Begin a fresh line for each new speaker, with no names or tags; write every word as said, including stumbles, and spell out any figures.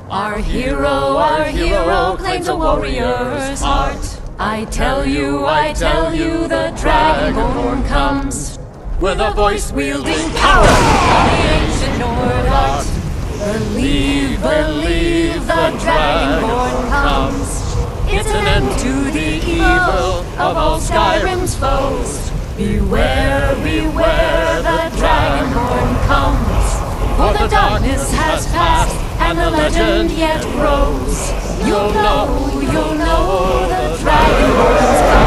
Our hero, our hero claims a warrior's heart. I tell you, I tell you, the Dragonborn comes, with a voice wielding power of the ancient Nord art. Believe, believe, the Dragonborn comes. It's an end to the evil of all Skyrim's foes. Beware, beware, the Dragonborn comes. For the darkness has passed, and the legend yet grows. You'll know, you'll know, the Dragonborn comes.